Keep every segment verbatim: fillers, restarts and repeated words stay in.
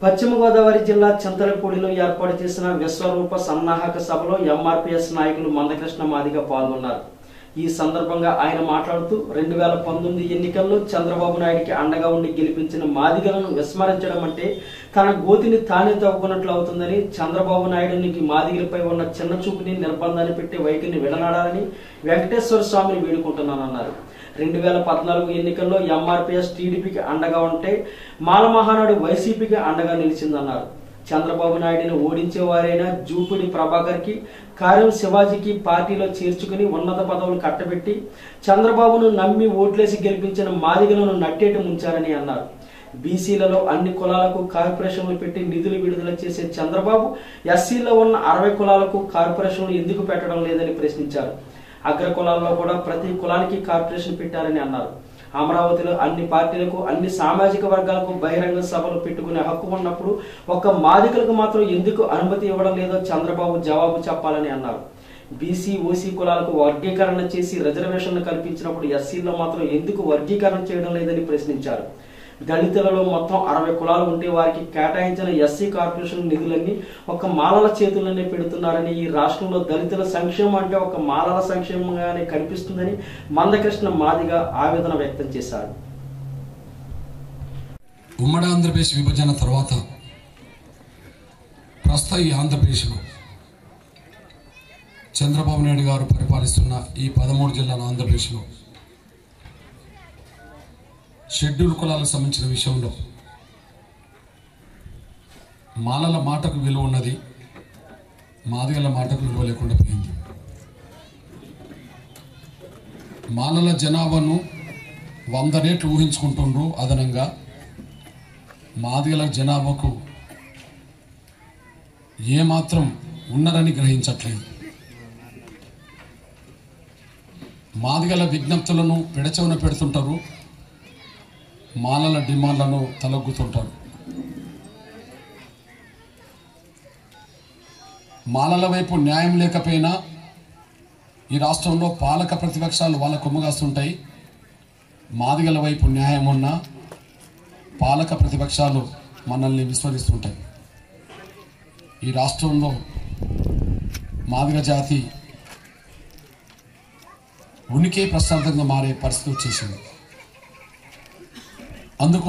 పశ్చిమ గోదావరి జిల్లా చింతలపూడిలో ఏర్పాటు చేసిన విశ్వరూప సన్నాహక సభలో ఎంఆర్పీఎస్ నాయకులు మందకృష్ణ మాదిగ పాల్గొన్నారు. ఈ సందర్భంగా ఆయన మాట్లాడుతూ రెండు వేల పంతొమ్మిది ఎన్నికల్లో చంద్రబాబు నాయుడికి అండగా ఉండి గెలిపించిన మాదిగలను విస్మరించడం అంటే తన గోతిని తానే తవ్వుకున్నట్లు అవుతుందని, చంద్రబాబు నాయుడునికి మాదిగలపై ఉన్న చిన్న చూపుని నిర్బంధాన్ని పెట్టి వైఖరిని విడనాడాలని వెంకటేశ్వర స్వామిని వేడుకుంటున్నానన్నారు. రెండు వేల పద్నాలుగు ఎన్నికల్లో ఎంఆర్పీఎస్ టీడీపీకి అండగా ఉంటే మాల మహానాడు వైసీపీకి అండగా నిలిచిందన్నారు. చంద్రబాబు నాయుడిని ఓడించేవారైనా జూపుడి ప్రభాకర్ కి, కార్యం శివాజీకి పార్టీలో చేర్చుకుని ఉన్నత పదవులు కట్టబెట్టి చంద్రబాబును నమ్మి ఓట్లేసి గెలిపించిన మాదిగలను నట్టేట ముంచారని అన్నారు. బీసీలలో అన్ని కులాలకు కార్పొరేషన్లు పెట్టి నిధులు విడుదల చేసే చంద్రబాబు ఎస్సీలో ఉన్న అరవై కులాలకు కార్పొరేషన్లు ఎందుకు పెట్టడం లేదని ప్రశ్నించారు. అగ్ర కులాల్లో కూడా ప్రతి కులానికి కార్పొరేషన్ పెట్టారని అన్నారు. అమరావతిలో అన్ని పార్టీలకు, అన్ని సామాజిక వర్గాలకు బహిరంగ సభలు పెట్టుకునే హక్కు ఉన్నప్పుడు ఒక్క మాదిగలకు మాత్రం ఎందుకు అనుమతి ఇవ్వడం లేదో చంద్రబాబు జవాబు చెప్పాలని అన్నారు. బీసీ, ఓసీ కులాలకు వర్గీకరణ చేసి రిజర్వేషన్లు కల్పించినప్పుడు ఎస్సీలో మాత్రం ఎందుకు వర్గీకరణ చేయడం లేదని ప్రశ్నించారు. దళితులలో మొత్తం అరవై కులాలు ఉంటే వారికి కేటాయించిన ఎస్సీ కార్పొరేషన్ నిధులన్నీ ఒక మాలల చేతుల్లోనే పెడుతున్నారని, ఈ రాష్ట్రంలో దళితుల సంక్షేమం అంటే ఒక మాలల సంక్షేమంగానే కనిపిస్తుందని మందకృష్ణ మాదిగ ఆవేదన వ్యక్తం చేశారు. ఉమ్మడి ఆంధ్రప్రదేశ్ విభజన తర్వాత ప్రస్తుత ఈ ఆంధ్రప్రదేశ్లో చంద్రబాబు నాయుడు గారు పరిపాలిస్తున్న ఈ పదమూడు జిల్లాల ఆంధ్రప్రదేశ్లో షెడ్యూల్ కులాలకు సంబంధించిన విషయంలో మాలల మాటకు విలువ ఉన్నది, మాదిగల మాటకు విలువ లేకుండా పోయింది. మాలల జనాభాను వంద రేట్లు ఊహించుకుంటుండ్రు, అదనంగా మాదిగల జనాభాకు ఏమాత్రం ఉన్నరని గ్రహించట్లేదు. మాదిగల విజ్ఞప్తులను పెడచెవున పెడుతుంటారు, మాలల డిమాండ్లను తలొగ్గుతుంటారు. మాలల వైపు న్యాయం లేకపోయినా ఈ రాష్ట్రంలో పాలక ప్రతిపక్షాలు వాళ్ళ కొమ్మగాస్తుంటాయి. మాదిగల వైపు న్యాయం ఉన్నా పాలక ప్రతిపక్షాలు మనల్ని విస్మరిస్తుంటాయి. ఈ రాష్ట్రంలో మాదిగ జాతి ఉనికి ప్రశాంతంగా మారే పరిస్థితి వచ్చేసింది. అందుకు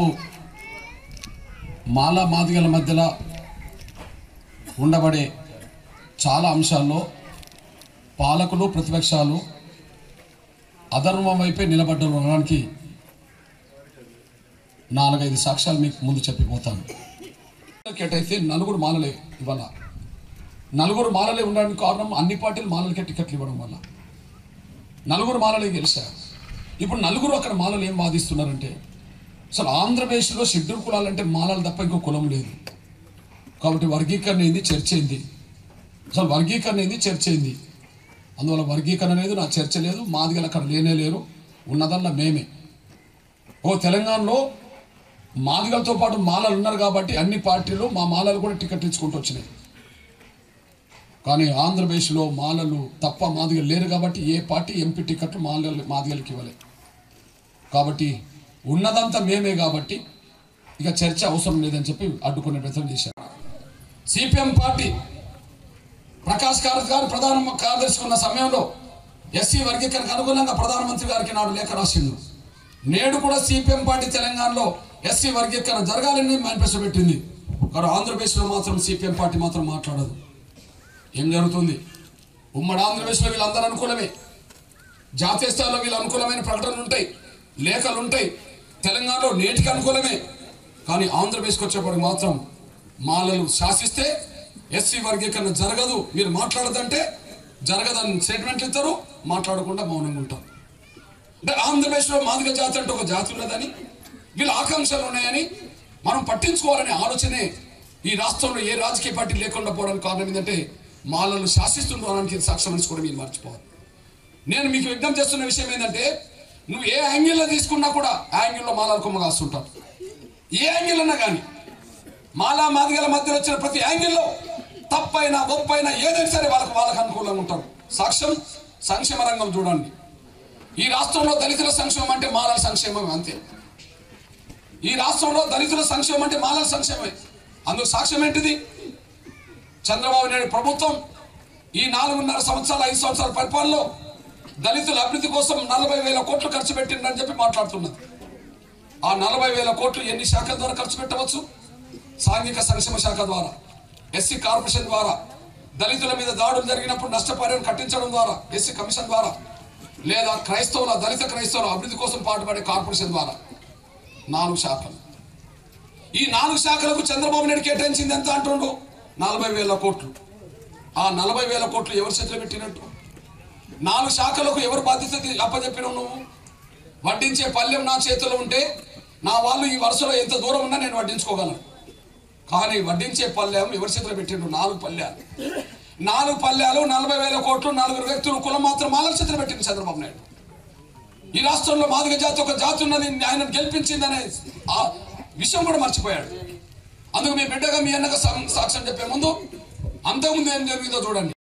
మాల మాదిగల మధ్యలో ఉండబడే చాలా అంశాల్లో పాలకులు, ప్రతిపక్షాలు అధర్మం వైపే నిలబడడానికి నాలుగైదు సాక్ష్యాలు మీకు ముందు చెప్పిపోతాను. కేటైతే నలుగురు మాలలే ఇవాళ నలుగురు మాలలే ఉండడానికి కారణం అన్ని పార్టీలు మాలలకే టికెట్లు ఇవ్వడం వల్ల నలుగురు మాలలే గెలిచారు. ఇప్పుడు నలుగురు అక్కడ మాలలు ఏం వాదిస్తున్నారంటే, అసలు ఆంధ్రప్రదేశ్లో షెడ్యూల్ కులాలంటే మాలలు తప్ప ఇంకో కులం లేదు కాబట్టి వర్గీకరణ ఏంది, చర్చ ఏంది, అసలు వర్గీకరణ ఏంది, చర్చ ఏంది, అందువల్ల వర్గీకరణ లేదు, నా చర్చ లేదు, మాదిగలు అక్కడ లేనే లేరు, ఉన్నదల్లా మేమే. ఓ తెలంగాణలో మాదిగలతో పాటు మాలలు ఉన్నారు కాబట్టి అన్ని పార్టీలు మా మాలలు కూడా టికెట్ ఇచ్చుకుంటూ వచ్చినాయి. కానీ ఆంధ్రప్రదేశ్లో మాలలు తప్ప మాదిగలు లేరు కాబట్టి ఏ పార్టీ ఎంపీ టికెట్లు మాదిగలు మాదిగలకి ఇవ్వలేదు. కాబట్టి ఉన్నదంతా మేమే కాబట్టి ఇక చర్చ అవసరం లేదని చెప్పి అడ్డుకునే ప్రయత్నం చేశారు. సిపిఎం పార్టీ ప్రకాష్ కారత్ గారు ప్రధాన కార్యదర్శి ఉన్న సమయంలో ఎస్సీ వర్గీకరణకు అనుగుణంగా ప్రధానమంత్రి గారికి నాడు లేఖ రాసిండు. నేడు కూడా సిపిఎం పార్టీ తెలంగాణలో ఎస్సీ వర్గీకరణ జరగాలని మేనిఫెస్టో పెట్టింది. కానీ ఆంధ్రప్రదేశ్లో మాత్రం సిపిఎం పార్టీ మాత్రం మాట్లాడదు. ఏం జరుగుతుంది? ఉమ్మడి ఆంధ్రప్రదేశ్లో వీళ్ళందరూ అనుకూలమే, జాతీయ స్థాయిలో వీళ్ళు అనుకూలమైన ప్రకటనలు ఉంటాయి, లేఖలు ఉంటాయి. తెలంగాణలో నేటికి అనుకూలమే, కానీ ఆంధ్రప్రదేశ్కి వచ్చేప్పటికి మాత్రం మాలలు శాసిస్తే ఎస్సీ వర్గీకరణ జరగదు, మీరు మాట్లాడదంటే జరగదని స్టేట్మెంట్లు ఇస్తారు, మాట్లాడకుండా మౌనంగా ఉంటారు. అంటే ఆంధ్రప్రదేశ్లో మాదిగ జాతి అంటే ఒక జాతి ఉన్నదని, వీళ్ళ ఆకాంక్షలు ఉన్నాయని మనం పట్టించుకోవాలనే ఆలోచనే ఈ రాష్ట్రంలో ఏ రాజకీయ పార్టీ లేకుండా పోవడానికి కారణం ఏంటంటే మాలలు శాసిస్తుండడానికి సాక్ష్యం అని కూడా మీరు మర్చిపోవాలి. నేను మీకు విజ్ఞప్తి చేస్తున్న విషయం ఏంటంటే, నువ్వు ఏ యాంగిల్లో తీసుకున్నా కూడా ఆ యాంగిల్లో మాలలు కొమ్మ కాస్తుంటారు. ఏ యాంగిల్ అన్నా కానీ మాలా మాదిగల మధ్యలో వచ్చిన ప్రతి యాంగిల్లో తప్పైనా ఒప్పైనా ఏదైనా సరే వాళ్ళకు వాళ్ళకు అనుకూలంగా ఉంటారు. సాక్ష్యం సంక్షేమ రంగం చూడండి. ఈ రాష్ట్రంలో దళితుల సంక్షేమం అంటే మాలల సంక్షేమం అంతే. ఈ రాష్ట్రంలో దళితుల సంక్షేమం అంటే మాలల సంక్షేమమే. అందుకు సాక్ష్యం ఏంటిది? చంద్రబాబు నాయుడు ప్రభుత్వం ఈ నాలుగున్నర సంవత్సరాలు ఐదు సంవత్సరాల పరిపాలనలో దళితుల అభివృద్ధి కోసం నలభై వేల కోట్లు ఖర్చు పెట్టిందని చెప్పి మాట్లాడుతున్నది. ఆ నలభై వేల కోట్లు ఎన్ని శాఖల ద్వారా ఖర్చు పెట్టవచ్చు? సాంఘిక సంక్షేమ శాఖ ద్వారా, ఎస్సీ కార్పొరేషన్ ద్వారా, దళితుల మీద దాడులు జరిగినప్పుడు నష్టపరిహారం కట్టించడం ద్వారా ఎస్సీ కమిషన్ ద్వారా, లేదా క్రైస్తవుల దళిత క్రైస్తవుల అభివృద్ధి కోసం పాటుపడే కార్పొరేషన్ ద్వారా నాలుగు శాఖలు. ఈ నాలుగు శాఖలకు చంద్రబాబు నాయుడు కేటాయించింది ఎంత అంటుండు? నలభై వేల కోట్లు. ఆ నలభై వేల కోట్లు ఎవరు చేతిలో పెట్టినట్టు? నాలుగు శాఖలకు ఎవరు బాధ్యత అప్పచెప్పినావు నువ్వు? వడ్డించే పల్లెం నా చేతిలో ఉంటే నా వాళ్ళు ఈ వరుసలో ఎంత దూరం ఉన్నా నేను వడ్డించుకోగలను. కానీ వడ్డించే పల్లెం ఎవరి చేతిలో పెట్టిండు? నాలుగు పల్లెలు. నాలుగు పల్లెలు నలభై వేల కోట్లు నలుగురు వ్యక్తులు కులం మాత్రం మాల చేతిలో పెట్టింది చంద్రబాబు నాయుడు. ఈ రాష్ట్రంలో మాదిగ జాతి ఒక జాతి ఉన్నది, ఆయన గెలిపించిందనే ఆ విషయం కూడా మర్చిపోయాడు. అందుకు మీ బిడ్డగా మీ అన్నగా సాక్ష్యం చెప్పే ముందు అంతకుముందు ఏం జరిగిందో చూడండి.